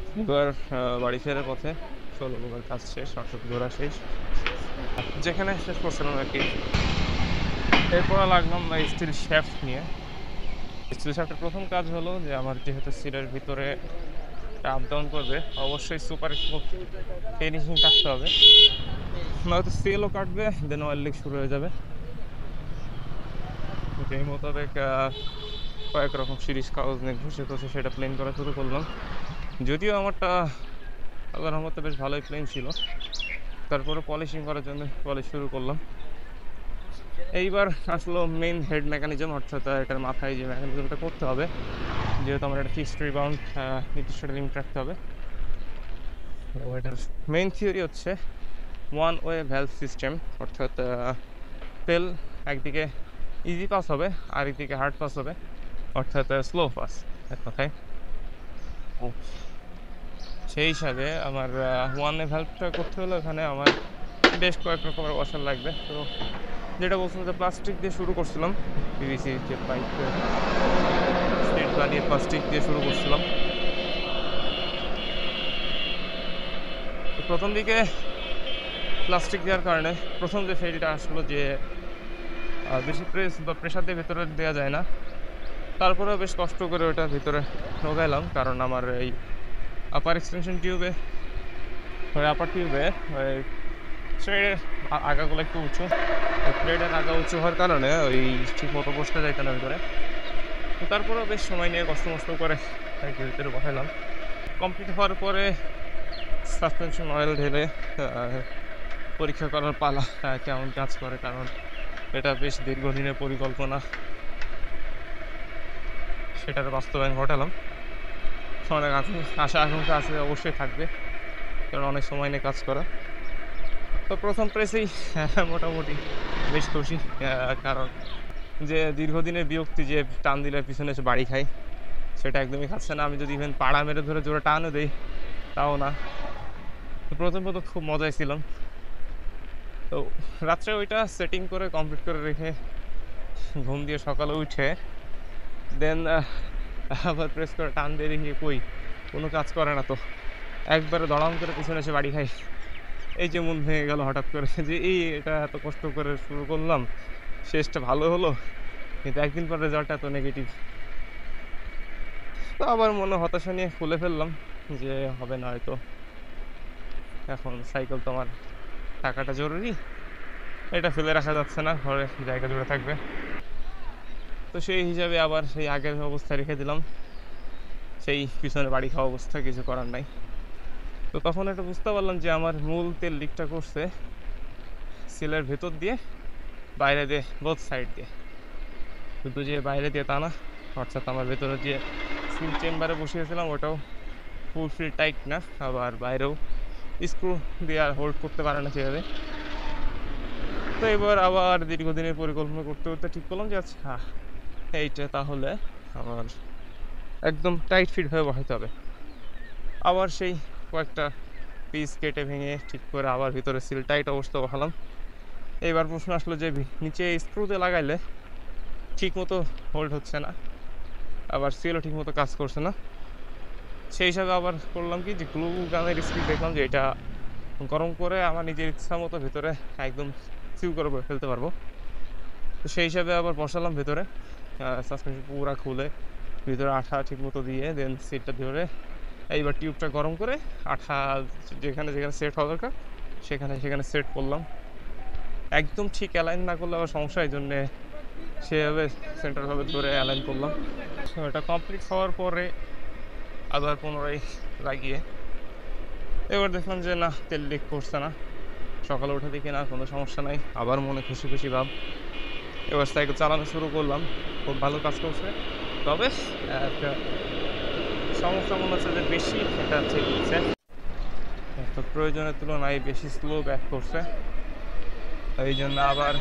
এবার বাড়ি ফেরার পথে ১৬ প্রকার কাজ শেষ, অর্থাৎ ঘোরা শেষ। যেখানে শেষ করছিলাম আরকি। এরপর লাগলাম স্টিল শ্যাফট নিয়ে। স্টিল শ্যাফটের ১ম কাজ হলো যে আমার যেহেতু সিলের ভিতরে আপ ডাউন করবে, অবশ্যই সুপার স্মুথ ফিনিশিং থাকতে হবে। নয়তো সেলও কাটবে, দেন অয়েল লিক শুরু হয়ে যাবে। যেই মোতাবেক কয়েক রকম সিরিজ কাগজ নিয়ে ঘষে ঘষে সেটা প্লেন করা শুরু করলাম। যদিও আমারটা আল্লাহর রহমতে বেশ ভালোই প্লেন ছিল, তারপরে পলিশিং করার জন্য পলিশ শুরু করলাম। এইবার আসলো মেইন হেড মেকানিজম, অর্থাৎ এটার মাথায় যে মেকানিজমটা করতে হবে, যেহেতু আমার একটা ফিক্সড রিবাউন্ড নির্দিষ্ট লিমিট রাখতে হবে। তো এটার মেইন থিওরি হচ্ছে ওয়ান ওয়ে ভ্যালভ সিস্টেম, অর্থাৎ তেল একদিকে ইজি পাস হবে আর একদিকে হার্ড পাস হবে, অর্থাৎ স্লো পাস এক কথায়। সেই হিসাবে আমার ওয়ান ওয়ে ভ্যালভটা করতে হলে ওখানে আমার বেশ কয়েক রকমের ওয়াশার লাগবে। তো যেটা বলছিলাম যে প্লাস্টিক দিয়ে শুরু করছিলাম, পিভিসি যে পাইপ স্ট্রিট বানিয়ে প্লাস্টিক দিয়ে শুরু করছিলাম। তো প্রথম দিকে প্লাস্টিক দেওয়ার কারণে প্রথম যে ফেরিটা আসলো যে বেশি প্রেস বা প্রেশার দিয়ে ভেতরে দেওয়া যায় না, তারপরেও বেশ কষ্ট করে ওটা ভিতরে ঢোকাইলাম, কারণ আমার এই আপার এক্সটেনশন টিউবে আপার টিউবে থ্রেডের আগাগুলো একটু উঁচু, থ্রেডের আগা উঁচু হওয়ার কারণে ওই ঠিক মতো বসতে যাইতে না ভিতরে। তো তারপরেও বেশ সময় নিয়ে কষ্ট মষ্ট করে ভিতরে বসাইলাম। কমপ্লিট হওয়ার পরে সাসপেনশন অয়েল ঢেলে পরীক্ষা করার পালা কেমন কাজ করে, কারণ এটা বেশ দীর্ঘদিনের পরিকল্পনা, সেটার বাস্তবায়ন ঘটালাম। অনেক আশা আকাঙ্ক্ষা আছে, অবশ্যই থাকবে, কারণ অনেক সময় নিয়ে কাজ করা। তো প্রথম প্রেসেই মোটামুটি বেশ খুশি, কারণ যে দীর্ঘদিনের বিরক্তি যে টান দিলে পিছনে এসে বাড়ি খাই, সেটা একদমই খাচ্ছে না। আমি যদি ইভেন পাড়া মেরে ধরে জোরে টানও দেই তাও না। তো প্রথম খুব মজায় ছিলাম। তো রাত্রে ওইটা সেটিং করে কমপ্লিট করে রেখে ঘুম দিয়ে সকালে উঠে দেন আবার প্রেস করে টান দিয়ে দেখি কই কোনো কাজ করে না, তো একবারে দড়াম করে পিছনে এসে বাড়ি খাই। এই যে মন ভেঙে গেল হঠাৎ করে যে এটা এত কষ্ট করে শুরু করলাম, শেষটা ভালো হলো, কিন্তু একদিন পর রেজাল্টটা এত নেগেটিভ। তো আবার মনে হতাশা নিয়ে খুলে ফেললাম যে হবে না হয়তো, এখন সাইকেল তো আমার টাকাটা জরুরি, এটা ফেলে রাখা যাচ্ছে না, ঘরে জায়গা জুড়ে থাকবে। তো সেই হিসাবে আবার সেই আগের অবস্থায় রেখে দিলাম, সেই পিছনে বাড়ি খাওয়া অবস্থা, কিছু করার নাই। তো তখন এটা বুঝতে পারলাম যে আমার মূল তেল লিকটা করছে সিলের ভেতর দিয়ে, বাইরে দিয়ে, বোথ সাইড দিয়ে। শুধু যে বাইরে দিয়ে তা না, অর্থাৎ আমার ভেতরে যে সিল চেম্বারে বসিয়েছিলাম ওটাও ফুল ফিল টাইট না, আবার বাইরেও স্ক্রু দিয়ে আর হোল্ড করতে পারে না সেভাবে। তো এবার আবার দীর্ঘদিনের পরিকল্পনা করতে করতে ঠিক করলাম যে আচ্ছা এইটা তাহলে আমার একদম টাইট ফিট হয়ে বসাতে হবে। আবার সেই কয়েকটা পিস কেটে ভেঙে ঠিক করে আবার ভিতরে সিল টাইট অবস্থা বসালাম। এইবার প্রশ্ন আসলো যে নিচে স্ক্রুতে লাগাইলে ঠিক মতো হোল্ড হচ্ছে না, আবার সিলও ঠিক মতো কাজ করছে না। সেই হিসাবে আবার করলাম কি যে গ্লু গানের স্পিড দেখলাম যে এটা গরম করে আমার নিজের ইচ্ছা মতো ভেতরে একদম সিল করে ফেলতে পারবো। তো সেই হিসাবে আবার বসালাম ভেতরে, সাসপেনশন পুরো খুলে ভিতরে আঠা ঠিক মতো দিয়ে দেন সিটটা ধরে এইবার টিউবটা গরম করে আঠা যেখানে যেখানে সেট হওয়া দরকার সেখানে সেখানে সেট করলাম। একদম ঠিক অ্যালাইন না করলে আবার সমস্যা, এই জন্যে সেভাবে সেন্টারভাবে ধরে অ্যালাইন করলাম। এটা কমপ্লিট হওয়ার পরে আবার পুনরায় লাগিয়ে এবার দেখলাম যে না, তেল লিক করছে না। সকালে উঠে দেখি না, কোনো সমস্যা নাই, আবার মনে খুশি খুশি ভাব। এবার সাইকেল চালানো শুরু করলাম, খুব ভালো কাজ করছে। তবে একটা সমস্যা মনে হচ্ছে যে বেশি এটা ঠেকছে, তো প্রয়োজনের তুলনায় বেশি স্লো ব্যাক করছে। এই জন্য আবার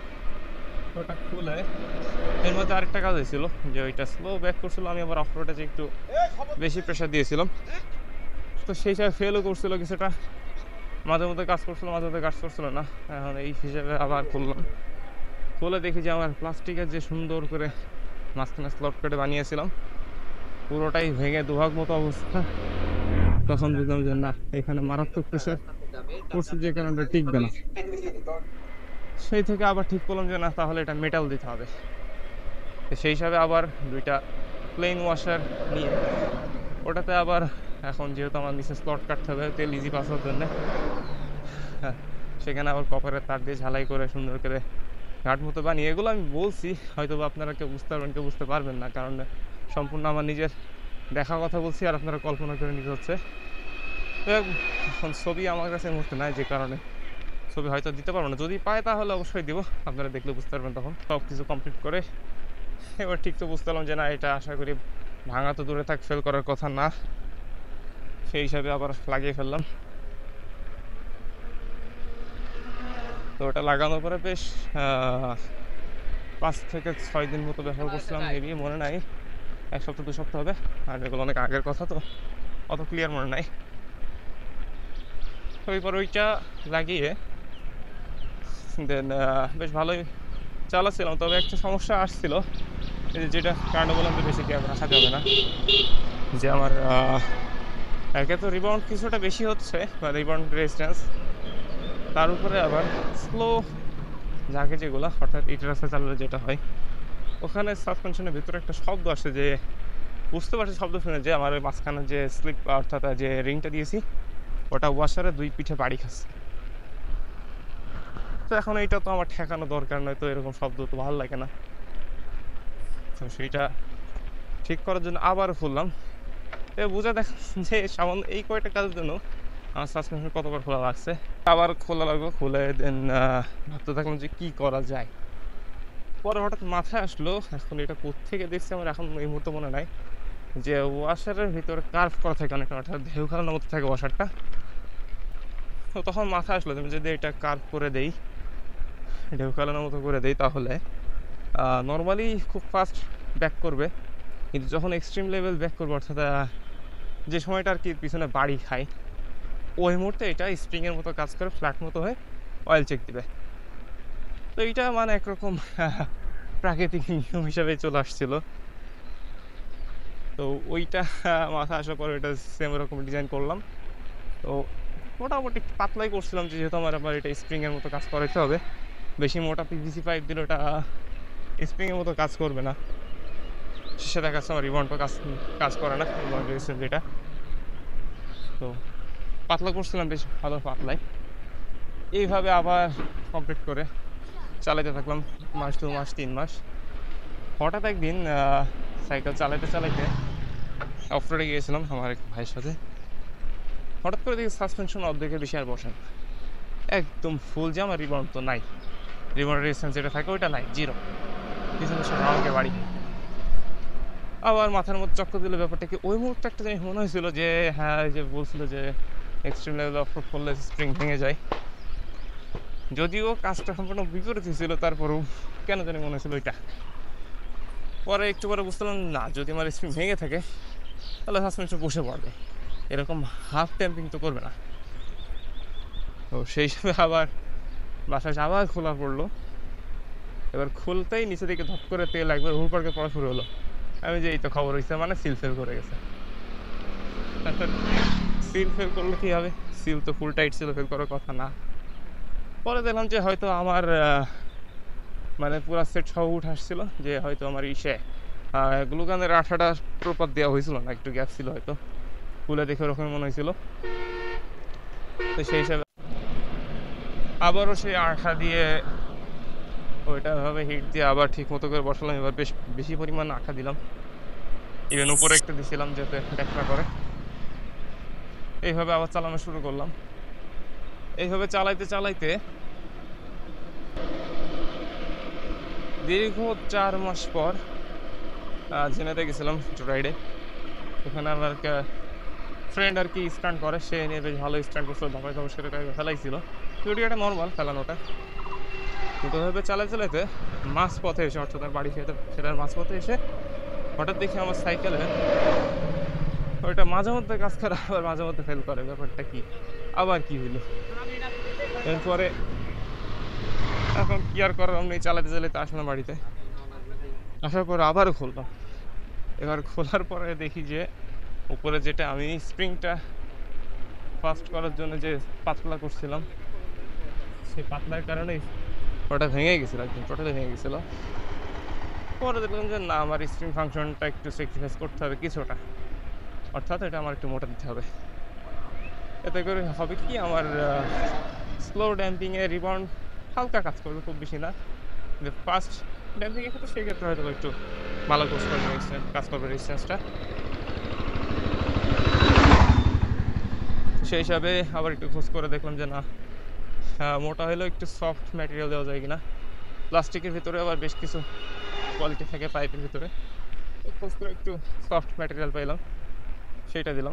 ওটা খুলে এর মধ্যে আরেকটা কাজ হয়েছিল যে ওইটা স্লো ব্যাক করছিল, আমি আবার অফরোডে যে একটু বেশি প্রেশার দিয়েছিলাম, তো সেই হিসাবে ফেলও করছিল কিছুটা, মাঝে মধ্যে কাজ করছিল মাঝে মধ্যে কাজ করছিল না। এখন এই হিসেবে আবার খুললাম, খুলে দেখি যে আমার প্লাস্টিকের যে সুন্দর করে মাঝখানে স্লট কেটে বানিয়েছিলাম পুরোটাই ভেঙে দুভাগ মতো অবস্থা। তখন বুঝলাম যে না, এখানে মারাত্মক প্রেশার পড়ছে, যে কারণে টিকবে না। সেই থেকে আবার ঠিক করলাম যে না, তাহলে এটা মেটাল দিতে হবে। তো সেই হিসাবে আবার দুইটা প্লেন ওয়াশার নিয়ে ওটাতে আবার, এখন যেহেতু আমার নিচে স্লট কাটতে হবে তেল ইজি পাস হওয়ার জন্য, হ্যাঁ, সেখানে আবার কপারের তার দিয়ে ঝালাই করে সুন্দর করে ঘাট মতো বানিয়ে, এগুলো আমি বলছি, হয়তো বা আপনারা কেউ বুঝতে পারবেন কেউ বুঝতে পারবেন না, কারণ সম্পূর্ণ আমার নিজের দেখা কথা বলছি আর আপনারা কল্পনা করে নিতে হচ্ছে। তো এখন ছবি আমার কাছে এই মুহূর্তে নাই, যে কারণে ছবি হয়তো দিতে পারবো না। যদি পায় তাহলে অবশ্যই দিব, আপনারা দেখলে বুঝতে পারবেন। তখন সব কিছু কমপ্লিট করে এবার ঠিক তো বুঝতে পারলাম যে না, এটা আশা করি ভাঙা তো দূরে থাক, ফেল করার কথা না। সেই হিসাবে আবার লাগিয়ে ফেললাম। তো ওটা লাগানোর পরে বেশ 5 থেকে 6 দিন মতো ব্যবহার করছিলাম, মেবি মনে নাই, 1 সপ্তাহ 2 সপ্তাহ হবে। আর এগুলো অনেক আগের কথা, তো অত ক্লিয়ার মনে নাই। তো এরপর ওইটা লাগিয়ে দেন বেশ ভালোই চালাচ্ছিলাম। তবে একটা সমস্যা আসছিল, যেটা কারণে বললাম যে বেশি গ্যাপ রাখা যাবে না, যে আমার একে তো রিবাউন্ড কিছুটা বেশি হচ্ছে, বা রিবাউন্ড রেজিস্ট্যান্স, তার উপরে আবার স্লো জাগে যেগুলো, অর্থাৎ ইট রাস্তা চালালে যেটা হয়, ওখানে সাসপেনশনের ভিতরে একটা শব্দ আসে, যে বুঝতে পারছি শব্দ শুনে যে আমার ওই মাঝখানে যে স্লিপ, অর্থাৎ যে রিংটা দিয়েছি, ওটা ওয়াশারে 2 পিঠে বাড়ি খাচ্ছে। তো এখন এইটা তো আমার ঠেকানো দরকার নয়, তো এরকম শব্দ তো ভালো লাগে না। তো সেইটা ঠিক করার জন্য আবার খুললাম। বোঝা দেখ যে সামান্য এই কয়টা কাজের জন্য আমার সাসপেনশন কতবার খোলা লাগছে। আবার খোলা লাগলো, খুলে দেন ভাবতে থাকলাম যে কী করা যায়। পরে হঠাৎ মাথায় আসলো, এখন এটা কোত্থেকে দেখছি আমার এখন এই মুহূর্তে মনে নাই, যে ওয়াশারের ভিতরে কার্ভ করা থাকে অনেকটা, অর্থাৎ ঢেউ খেলানোর মতো থাকে ওয়াশারটা। তো তখন মাথায় আসলো যে যদি এটা কার্ভ করে দেই, ঢেউ খেলানোর মতো করে দেই, তাহলে নর্মালি খুব ফাস্ট ব্যাক করবে, কিন্তু যখন এক্সট্রিম লেভেল ব্যাক করবে, অর্থাৎ যে সময়টা আর কি পিছনে বাড়ি খায়, ওই মুহূর্তে এটা স্প্রিংয়ের মতো কাজ করে, ফ্ল্যাট মতো হয়ে অয়েল চেক দিবে। তো এইটা মানে একরকম প্রাকৃতিক নিয়ম হিসাবে চলে আসছিল। তো ওইটা মাথা আসার পরে ওইটা সেম রকম ডিজাইন করলাম। তো মোটামুটি পাতলাই করছিলাম, যে যেহেতু আমার এটা স্প্রিংয়ের মতো কাজ করাইতে হবে, বেশি মোটা পিভিসি পাইপ দিলে ওটা স্প্রিংয়ের মতো কাজ করবে না। শেষে দেখা যাচ্ছে আমার রিবনটা কাজ করে না, রিবন রেজিস্ট্যান্স যেটা। তো পাতলা করছিলাম, বেশ ভালো পাতলাই। এইভাবে আবার কমপ্লিট করে চালাতে থাকলাম 1 মাস 2 মাস 3 মাস। হঠাৎ একদিন সাইকেল চালাইতে চালাইতে অফ রোডে গিয়েছিলাম আমার এক ভাইয়ের সাথে। হঠাৎ করে দেখি সাসপেনশন অর্ধেকের বেশি আর বসে না, একদম ফুল জ্যাম, আর রিবন তো নাই, রিবন রেজিস্ট্যান্স যেটা থাকে ওইটা নাই, জিরো। পিছনে সব আমাকে বাড়ি। আবার মাথার মধ্যে চক্কর দিল ব্যাপারটা কি, ওই মুহূর্তে একটা জিনিস মনে হয়েছিল যে হ্যাঁ, যে বলছিল যে এক্সট্রিম লেভেল অফ রোড করলে স্প্রিং ভেঙে যায়, যদিও কাজটা সম্পূর্ণ বিপরীত ছিল, তারপরেও কেন জানি মনে হয়েছিল ওইটা। পরে একটু পরে বুঝলাম না, যদি আমার স্প্রিং ভেঙে থাকে তাহলে সাসপেনশন বসে পড়বে, এরকম হাফ ট্যাম্পিং তো করবে না। তো সেই হিসাবে আবার বাসায় আবার খোলা পড়লো। এবার খুলতেই নিচে দিকে ধপ করে তেল একবার হুড়পাড়কে পড়া শুরু হলো। আমি যে এই তো খবর হয়েছে, মানে সিল ফেল করে গেছে। সিল ফেল করলে কী হবে, সিল তো ফুল টাইট ছিল, ফেল করার কথা না। পরে দেখলাম যে হয়তো আমার মানে পুরা সেট সহ উঠে আসছিল, যে হয়তো আমার ইসে গ্লুকানের আঠাটা প্রপার দেওয়া হয়েছিল না, একটু গ্যাপ ছিল হয়তো, খুলে দেখে ওরকম মনে হয়েছিল। তো সেই হিসাবে আবারও সেই আঠা দিয়ে ওইটা ভাবে হিট দিয়ে আবার ঠিক মতো করে বসালাম। এবার বেশ বেশি পরিমাণ আঠা দিলাম, ইভেন উপরে একটা দিয়েছিলাম যাতে দেখা করে। এইভাবে আবার চালানো শুরু করলাম। এইভাবে চালাইতে চালাইতে দীর্ঘ 4 মাস পর জেনেতে গেছিলাম রাইডে। ওখানে আমার ফ্রেন্ড আর কি স্ট্যান্ড করে, সে নিয়ে বেশ ভালো স্ট্যান্ড করছিল, ধাপায় ধাপায় সেটা ফেলাইছিল, যদিও এটা নর্মাল ফেলানোটা। কিন্তু ওইভাবে চালাইতে চালাইতে মাঝ পথে এসে, অর্থাৎ তার বাড়ি সেটার মাঝ পথে এসে হঠাৎ দেখি আমার সাইকেলে ওইটা মাঝে মধ্যে কাজ করে, আবার মাঝে মধ্যে ফেল করে। ব্যাপারটা কি, আবার কি হইলো। এরপরে এখন কি আর করার, আমি চালাতে চালাতে আসলাম বাড়িতে। আসার পর আবারও খুললাম। এবার খোলার পরে দেখি যে উপরে যেটা আমি স্প্রিংটা ফার্স্ট করার জন্য যে পাতলা করছিলাম, সেই পাতলার কারণেই ওটা ভেঙে গেছিলো, একদম টোটালি ভেঙে গেছিলো। পরে দেখলাম যে না, আমার স্প্রিং ফাংশনটা একটু স্যাক্রিফাইস করতে হবে কিছুটা, অর্থাৎ এটা আমার একটু মোটা দিতে হবে। এতে করে হবে কি, আমার স্লো ড্যাম্পিংয়ে রিবাউন্ড হালকা কাজ করবে, খুব বেশি না। কিন্তু ফাস্ট ড্যাম্পিংয়ের ক্ষেত্রে সেক্ষেত্রে হয়তো একটু ভালো কাজ করবে রেজিস্ট্যান্সটা। সেই হিসাবে আবার একটু খোঁজ করে দেখলাম যে না, মোটা হলেও একটু সফট ম্যাটেরিয়াল দেওয়া যায় কিনা। প্লাস্টিকের ভিতরে আবার বেশ কিছু কোয়ালিটি থাকে পাইপের ভিতরে, খোঁজ করে একটু সফট ম্যাটেরিয়াল পাইলাম, সেইটা দিলাম।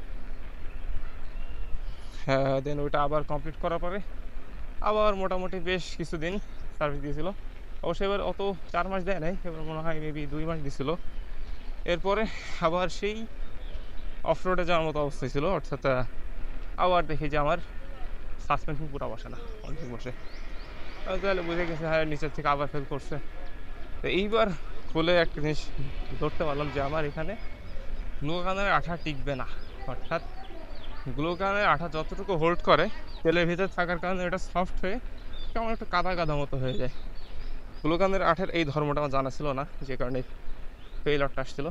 দেন ওইটা আবার কমপ্লিট করার পরে আবার মোটামুটি বেশ কিছুদিন সার্ভিস দিয়েছিল। অবশ্যই এবার অত 4 মাস দেয় নাই, এবার মনে হয় মেবি 2 মাস দিছিল। এরপরে আবার সেই অফ রোডে যাওয়ার মতো অবস্থা ছিল, অর্থাৎ আবার দেখি যে আমার সাসপেনশন পুরো বসে না, অনেক বসে। তাহলে বুঝে গেছে হ্যাঁ নিচের থেকে আবার ফেল করছে। তো এইবার খুলে একটা জিনিস ধরতে পারলাম যে আমার এখানে গ্লুকানের আঠা টিকবে না, অর্থাৎ গ্লুকানের আঠা যতটুকু হোল্ড করে তেলের ভিতরে থাকার কারণে এটা সফট হয়ে কেমন একটু কাদা কাদা মতো হয়ে যায়। গ্লুকানের আঠার এই ধর্মটা আমার জানা ছিল না, যে কারণে ফেইলারটা আসছিল।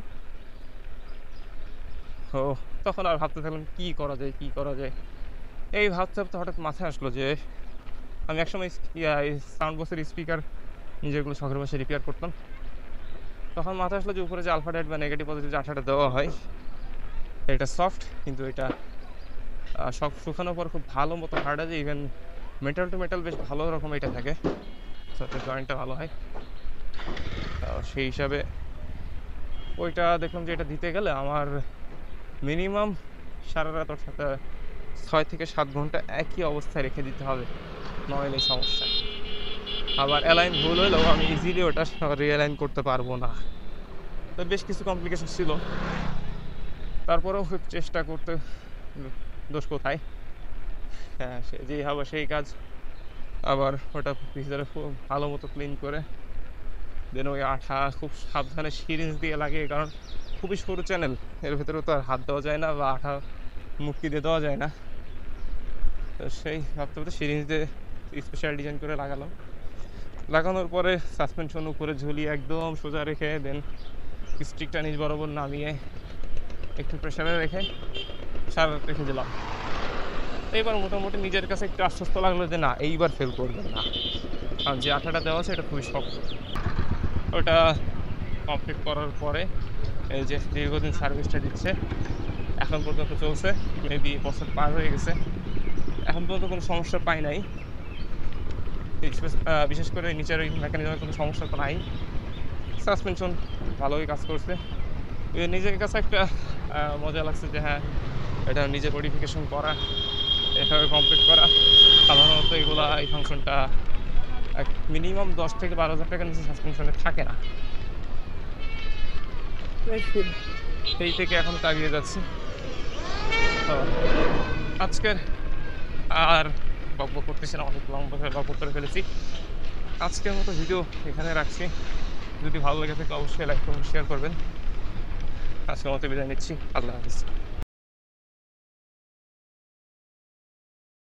ও তখন আর ভাবতে থাকলাম কী করা যায়। এই ভাবতে ভাবতে হঠাৎ মাথায় আসলো যে আমি একসময় সাউন্ড বক্সের স্পিকার নিজেগুলো শখের বসে রিপেয়ার করতাম। তখন মাথায় আসলো যে উপরে যে আলফা ডাইট বা নেগেটিভ পজিটিভ যে আঠাটা দেওয়া হয়, এটা সফট, কিন্তু এটা সব শুকানোর পর খুব ভালো মতো হার্ড আছে। ইভেন মেটাল টু মেটাল বেশ ভালো রকম এটা থাকে, সাথে জয়েন্টটা ভালো হয়। সেই হিসাবে ওইটা দেখলাম যে এটা দিতে গেলে আমার মিনিমাম সারা রাত, অর্থাৎ 6 থেকে 7 ঘন্টা একই অবস্থায় রেখে দিতে হবে, নইলে এই সমস্যা। আবার অ্যালাইন ভুল হলেও আমি ইজিলি ওটা রিঅ্যালাইন করতে পারবো না। তো বেশ কিছু কমপ্লিকেশন ছিল, তারপরেও চেষ্টা করতে দোষ কোথায়। হ্যাঁ, সে যেই হবে সেই কাজ। আবার ওটা ভিতরে খুব ভালো মতো ক্লিন করে দেন ওই আঠা খুব সাবধানে সিরিঞ্জ দিয়ে লাগে, কারণ খুবই সরু চ্যানেল, এর ভিতরে তো আর হাত দেওয়া যায় না বা আঠা মুক্তি দিয়ে দেওয়া যায় না। তো সেই ভাবতে ভাবতে সিরিঞ্জ দিয়ে স্পেশাল ডিজাইন করে লাগানোর পরে সাসপেনশন উপরে ঝুলিয়ে একদম সোজা রেখে দেন স্টিকটা নিচ বরাবর নামিয়ে একটু প্রেশারে রেখে সারা রাত রেখে দিলাম। এইবার মোটামুটি নিজের কাছে একটু আশ্বস্ত লাগলো যে না, এইবার ফেল করবেন না, কারণ যে আঠাটা দেওয়া আছে এটা খুবই শক্ত। ওটা কমপ্লিট করার পরে এই যে দীর্ঘদিন সার্ভিসটা দিচ্ছে, এখন পর্যন্ত চলছে, মেবি বছর পার হয়ে গেছে, এখন পর্যন্ত কোনো সমস্যা পাই নাই। বিশেষ করে নিচের ওই মেকানিজমের কোনো সমস্যা তো নাই। সাসপেনশন ভালোই কাজ করছে। নিজের কাছে একটা মজা লাগছে যে হ্যাঁ, এটা নিজে মডিফিকেশন করা, এভাবে কমপ্লিট করা। সাধারণত এই ফাংশনটা মিনিমাম 10 থেকে 12,000 টাকার নিচে সাসপেনশনে থাকে না। সেই থেকে এখন তাগিয়ে যাচ্ছি। তো আজকের আর বকবক করতেছি না, অনেক লম্বা বকবক করে ফেলেছি। আজকের মতো ভিডিও এখানে রাখছি। যদি ভালো লেগে থাকে অবশ্যই লাইক করুন, শেয়ার করবেন। আজকের মতো বিদায় নিচ্ছি। আল্লাহ হাফিজ।